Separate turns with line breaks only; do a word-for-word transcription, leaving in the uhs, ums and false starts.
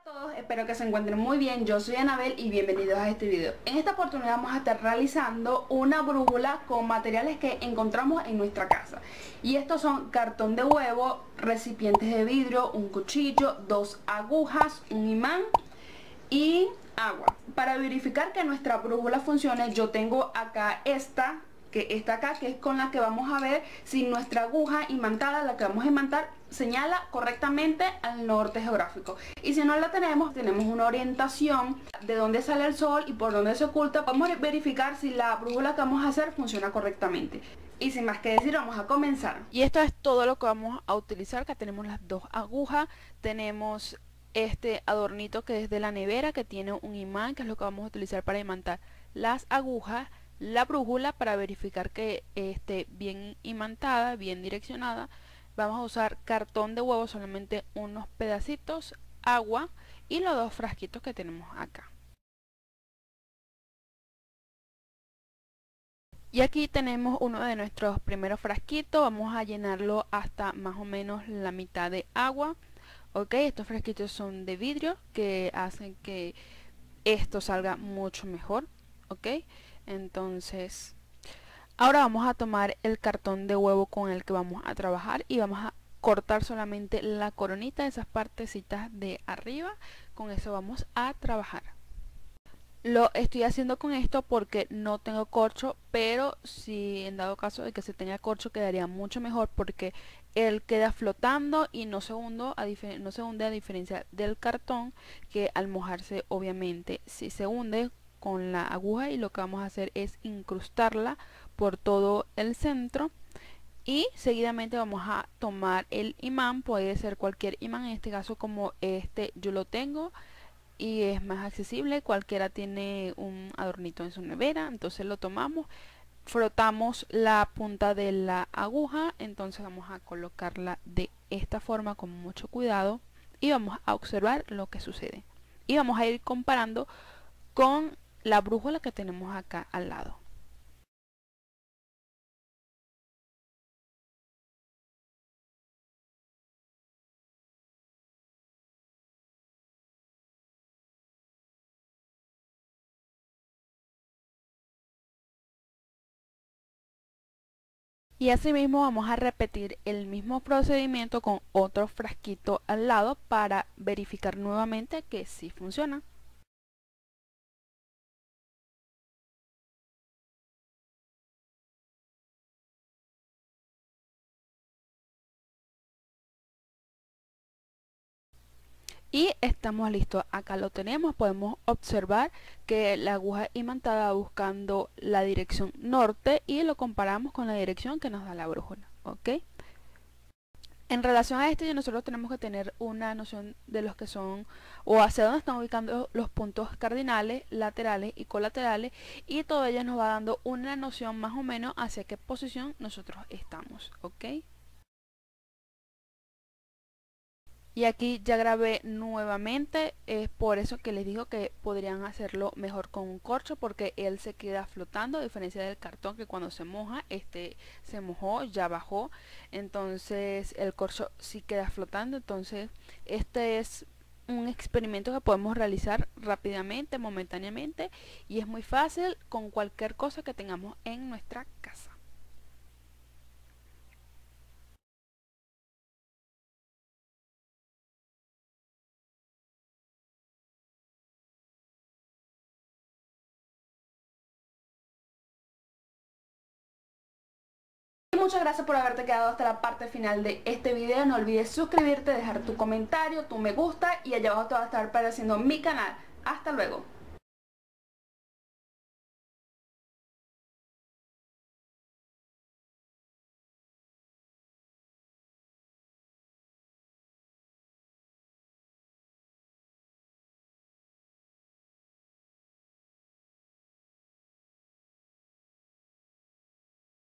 A todos, espero que se encuentren muy bien. Yo soy Anabel y bienvenidos a este video. En esta oportunidad vamos a estar realizando una brújula con materiales que encontramos en nuestra casa. Y estos son cartón de huevo, recipientes de vidrio, un cuchillo, dos agujas, un imán y agua. Para verificar que nuestra brújula funcione, yo tengo acá esta que está acá, que es con la que vamos a ver si nuestra aguja imantada, la que vamos a imantar, señala correctamente al norte geográfico. Y si no la tenemos, tenemos una orientación de dónde sale el sol y por dónde se oculta. Vamos a verificar si la brújula que vamos a hacer funciona correctamente. Y sin más que decir, vamos a comenzar.
Y esto es todo lo que vamos a utilizar. Acá tenemos las dos agujas, tenemos este adornito que es de la nevera, que tiene un imán, que es lo que vamos a utilizar para imantar las agujas, la brújula para verificar que esté bien imantada, bien direccionada. Vamos a usar cartón de huevo, solamente unos pedacitos, agua y los dos frasquitos que tenemos acá. Y aquí tenemos uno de nuestros primeros frasquitos. Vamos a llenarlo hasta más o menos la mitad de agua. Ok, estos frasquitos son de vidrio que hacen que esto salga mucho mejor. Ok, entonces ahora vamos a tomar el cartón de huevo con el que vamos a trabajar y vamos a cortar solamente la coronita, esas partecitas de arriba. Con eso vamos a trabajar. Lo estoy haciendo con esto porque no tengo corcho, pero si en dado caso de que se tenga corcho quedaría mucho mejor, porque él queda flotando y no se hunde a, no se hunde a diferencia del cartón, que al mojarse obviamente si se hunde con la aguja. Y lo que vamos a hacer es incrustarla por todo el centro. Y seguidamente vamos a tomar el imán, puede ser cualquier imán, en este caso como este yo lo tengo y es más accesible, cualquiera tiene un adornito en su nevera, entonces lo tomamos, frotamos la punta de la aguja, entonces vamos a colocarla de esta forma con mucho cuidado y vamos a observar lo que sucede. Y vamos a ir comparando con la brújula que tenemos acá al lado. Y asimismo vamos a repetir el mismo procedimiento con otro frasquito al lado para verificar nuevamente que sí funciona. Y estamos listos, acá lo tenemos, podemos observar que la aguja imantada va buscando la dirección norte y lo comparamos con la dirección que nos da la brújula, ¿ok? En relación a esto, nosotros tenemos que tener una noción de los que son o hacia dónde están ubicando los puntos cardinales, laterales y colaterales, y todo ello nos va dando una noción más o menos hacia qué posición nosotros estamos, ¿ok? Y aquí ya grabé nuevamente, es por eso que les digo que podrían hacerlo mejor con un corcho, porque él se queda flotando, a diferencia del cartón que cuando se moja, este se mojó, ya bajó, entonces el corcho sí queda flotando. Entonces este es un experimento que podemos realizar rápidamente, momentáneamente, y es muy fácil con cualquier cosa que tengamos en nuestra casa.
Muchas gracias por haberte quedado hasta la parte final de este video. No olvides suscribirte, dejar tu comentario, tu me gusta, y allá abajo te va a estar apareciendo mi canal. Hasta luego.